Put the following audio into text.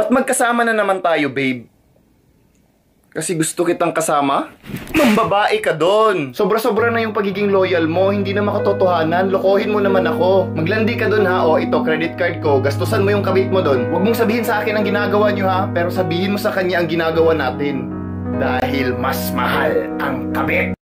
Ba't magkasama na naman tayo, babe? Kasi gusto kitang kasama? Mambabae ka doon. Sobra-sobra na yung pagiging loyal mo. Hindi na makatotohanan. Lokohin mo naman ako. Maglandi ka doon ha. O ito, credit card ko. Gastusan mo yung kabit mo doon. Huwag mong sabihin sa akin ang ginagawa nyo ha. Pero sabihin mo sa kanya ang ginagawa natin. Dahil mas mahal ang kabit.